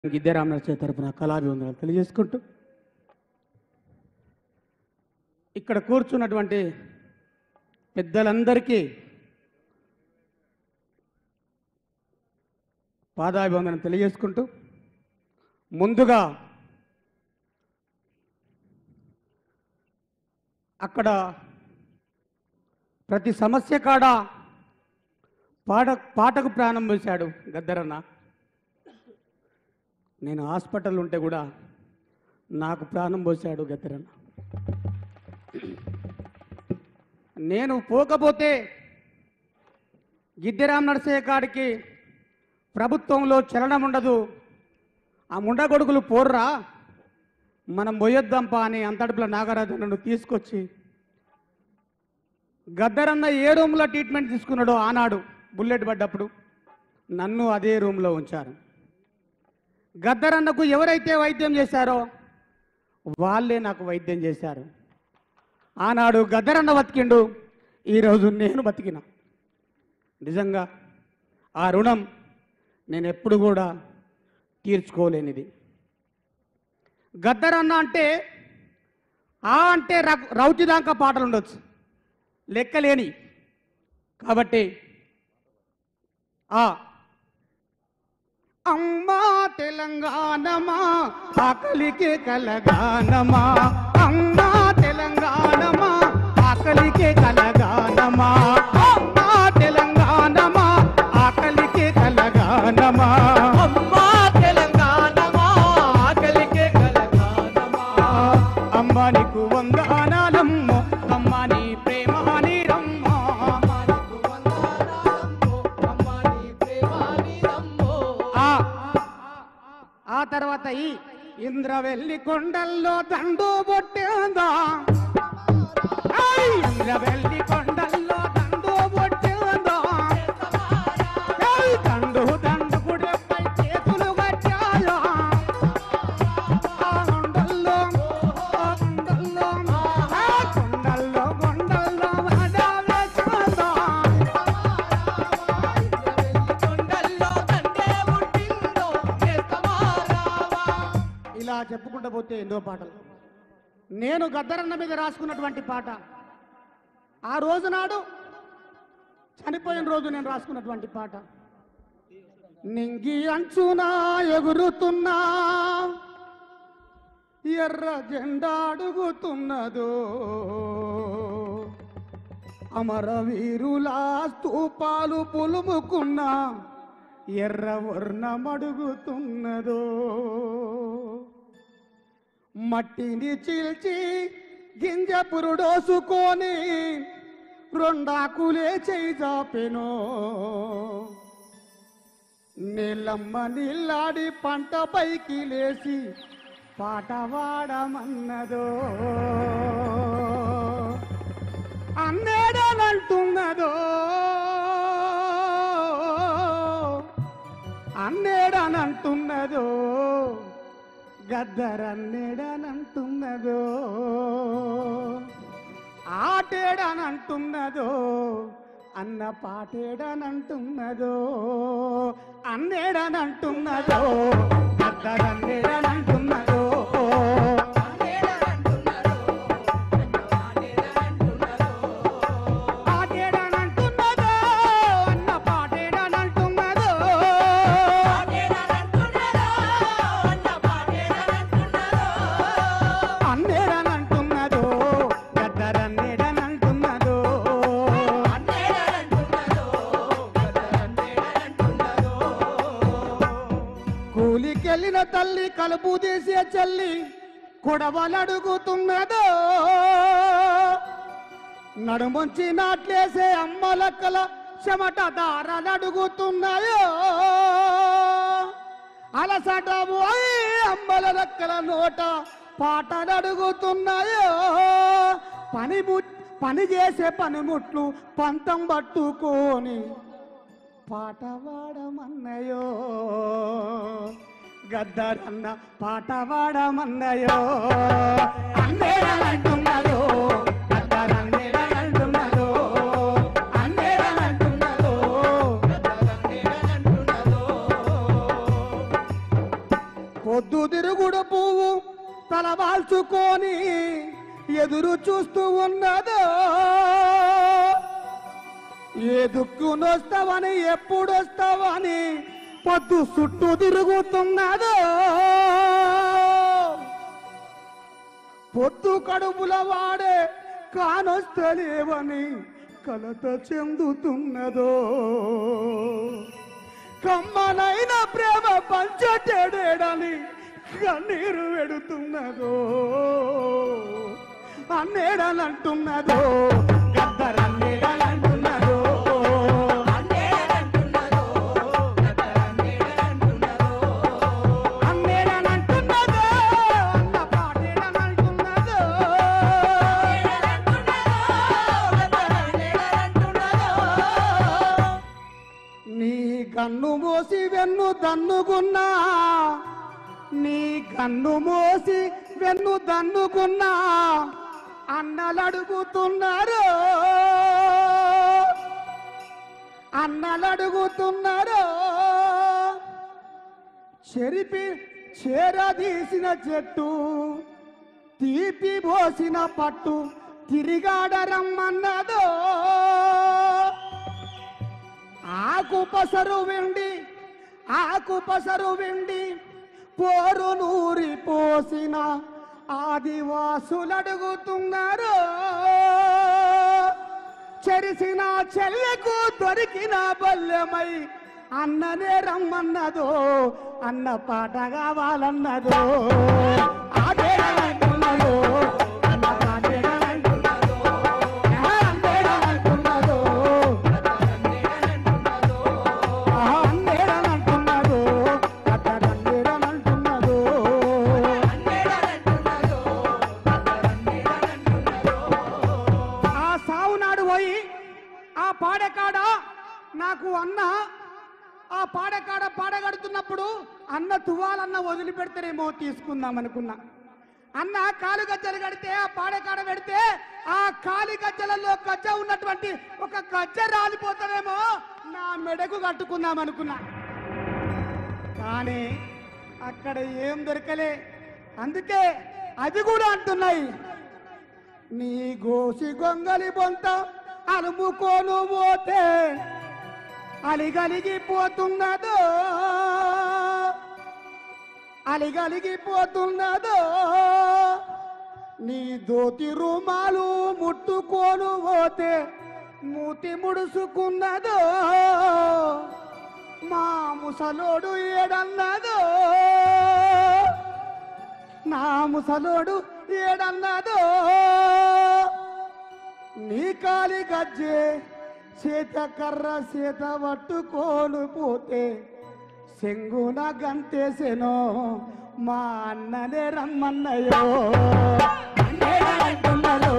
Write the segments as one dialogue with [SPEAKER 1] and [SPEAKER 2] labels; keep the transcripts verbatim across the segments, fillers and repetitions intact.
[SPEAKER 1] గిద్దెరామ నరసయ్య తరపున కళాభివందనాలు తెలియజేసుకుంటూ ఇక్కడ కూర్చున్నటువంటి పెద్దలందరికీ పాదాభివందనం తెలియజేసుకుంటూ ముందుగా అక్కడ ప్రతి సమస్య కాడ పాట పాటకు ప్రాణం పోశాడు గద్దరన్న. నేను హాస్పిటల్ ఉంటే కూడా నాకు ప్రాణం పోశాడు గద్దరన్న. నేను పోకపోతే గిద్దెరామ నరసయ్య కాడికి ప్రభుత్వంలో చలనం ఉండదు, ఆ ముండగొడుగులు పోర్రా మనం పోయొద్దాంపా అని అంతటిపుల నాగరాజన్నను తీసుకొచ్చి గద్దరన్న ఏ రూమ్లో ట్రీట్మెంట్ తీసుకున్నాడో ఆనాడు బుల్లెట్ పడ్డప్పుడు నన్ను అదే రూమ్లో ఉంచారు. గద్దరన్నకు ఎవరైతే వైద్యం చేశారో వాళ్ళే నాకు వైద్యం చేశారు. ఆనాడు గద్దరన్న బతికిండు, ఈరోజు నేను బతికిన. నిజంగా ఆ రుణం నేను ఎప్పుడు కూడా తీర్చుకోలేనిది. గద్దరన్న అంటే ఆ అంటే రౌతిదాంక పాటలు ఉండొచ్చు, లెక్కలేని. కాబట్టి ఆ అమ్మా తెలంగాణమా ఆకలికే కలగానమా, అమ్మా తెలంగాణమా ఆకలికే కలగానమా, అమ్మా తెలంగాణమా ఆకలికే కలగానమా,
[SPEAKER 2] అమ్మా తెలంగాణమా ఆకలికే కలగానమా.
[SPEAKER 1] అమ్మా నీకు వందనాలమ్మో, అమ్మా నీ ప్రేమ నీరమ్మో, ఆ తర్వాత ఈ ఇంద్రవెల్లి కొండల్లో దండు బొట్టేందా, ఇంద్రవెల్లి కొండల్లో దండు బొట్టేందా, దండు దండు గుడిపై చేతులు కట్టాయో, ఆ కొండల్లో ఆ కొండల్లో ఆ కొండల్లో కొండల్లో వడవేసిందా, ఇలా చెప్పుకుంటూ పోతే ఎన్నో పాటలు. నేను గద్దరన్న మీద రాసుకున్నటువంటి పాట ఆ రోజు నాడు చనిపోయిన రోజు నేను రాసుకున్నటువంటి పాట. నింగి అంచునా ఎగురుతున్నా ఎర్ర జెండా అడుగుతున్నదో, అమరవీరులా స్తూపాలు పులుముకున్నా ఎర్ర వర్ణం అడుగుతున్నదో, మట్టిని చీల్చి గింజ పురుడోసుకొని రెండాకులే చేయి చాపెనో, నీళ్ళమ్మ నీళ్ళాడి పంట పైకి లేచి పాట వాడమన్నదో, అన్నేడనంటున్నదో అన్నేడనంటున్నదో, గద్దరన్నేడనంటున్నదో, ఆటేడనంటున్నదో, అన్న పాటేడనంటున్నదో, అన్నేడనంటున్నదో, గద్దరన్నేడనంటున్నదో, కూలికెళ్ళిన తల్లి కలుపు తీసే చల్లి కొడవలడుగుతున్నదో, నడుముంచి నాట్లేసే అమ్మలక్కల చెమట దారలడుగుతున్నాయో, అలసట పోయి అమ్మల రక్కల నోట పాటలడుగుతున్నాయో, పని పని చేసే పనిముట్లు పంతం పట్టుకొని పాట వాడమన్నయో, గద్దరన్న పాట వాడమన్నయో, అన్నేడనంటున్నదో, గద్దరన్నేడనంటున్నదో, అన్నేడనంటున్నదో, గద్దరన్నేడనంటున్నదో. పొద్దు తిరుగుడు పువ్వు తల వాల్చుకొని ఎదురు చూస్తూ ఉన్నదో ఏ దుక్కునొస్తావని ఎప్పుడొస్తావని పొద్దు చుట్టూ తిరుగుతున్నదో పొద్దు కడుపుల వాడే కానొస్తలేవని కలత చెందుతున్నదో కమ్మనైన ప్రేమ పంచటేడని కన్నీరు వెడుతున్నదో అన్నేడనంటున్నదో గద్దరన్నేడనంటున్నదో అన్నేడనంటున్నదో అన్న పాటేడనంటున్నదో నీ కన్ను మోసి వెన్ను దన్నుకున్నా నీ కన్ను మోసి వెన్ను దన్నుకున్నా అన్నలడుగుతున్నారు అన్నలడుగుతున్నారు చెరిపి చేరదీసిన చెట్టు తీపి పోసిన పట్టు తిరిగాడరమ్మన్నదో ఆకు పసరు వెండి ఆకు పసరు వెండి పోరు నూరి పోసిన ఆదివాసులడుగుతున్నారు చెరిసిన చెల్లెకు దొరికిన బల్యమై అన్ననే రమ్మన్నదో అన్న పాట కావాలన్నదో ఆడేడనంటున్నదో అన్న పాటేడనంటున్నదో అందేడనంటున్నదో అందేడనంటున్నదో అద్దరందేడనంటున్నదో ఆ సావునాడు పోయి ఆ పాడకాడ నాకు అన్న ఆ పాడకాడ పాడగడుతున్నప్పుడు అన్న తువాలన్న వదిలిపెడతారేమో తీసుకుందాం అనుకున్నా అన్న కాలు గజ్జలు కడితే ఆ పాడకాడ పెడితే ఆ కాలి గజ్జలలో గజ్జ ఉన్నటువంటి ఒక గజ్జ రాలిపోతారేమో నా మెడకు కట్టుకుందాం అనుకున్నా కానీ అక్కడ ఏం దొరకలే అందుకే అది కూడా అంటున్నాయి నీ గోసి గొంగలి బొంత అలుముకోను పోతే అలిగలిగిపోతున్నదో అలిగలిగిపోతున్నదో నీ దోతి రుమాలు ముట్టుకోను పోతే మూతి ముడుసుకున్నదో మా ముసలోడు ఏడన్నదో నా ముసలోడు ఏడన్నదో నీ కాలి గజ్జే చేత కర్ర చేత పట్టుకోను పోతే సెంగున గంతేసెనో మా అన్ననే రమ్మన్నయో అంటున్నదో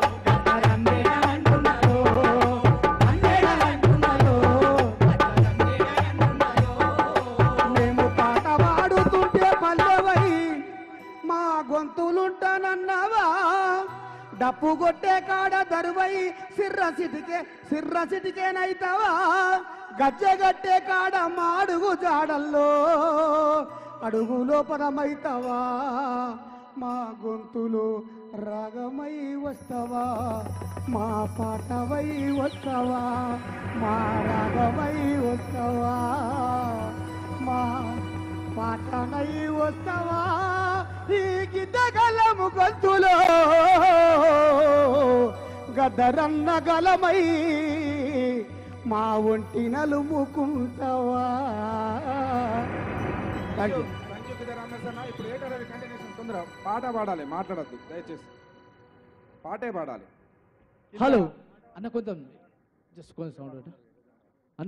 [SPEAKER 1] మేము పాట పాడుతుంటే పల్లెవై మా గొంతులుంటానన్నావా డప్పు కొట్టే కాడ దరువై సిర్ర సిటికే సిర్ర సిటికేనైతావా గజ్జె గట్టే కాడ మాడుగు జాడల్లో అడుగు లోపరమైతావా మా గొంతులు రాగమై వస్తావా మా పాటవై వస్తావా మా రాగమై వస్తావా మా పాటనై వస్తావా ఈ గిద్దగలము గొంతులో గద్దరన్న గలమై మా ఒంటి నలుముకుంటావా
[SPEAKER 3] థ్యాంక్ యూ థ్యాంక్ యూ కిదర్ అన్న సార్ ఇప్పుడు ఏటర్ కంటిన్యూషన్ తొందర పాట పాడాలి మాట్లాడద్దు దయచేసి పాటే పాడాలి
[SPEAKER 2] హలో అన్న కొంచెం జస్ట్ కొంచెం సౌండ్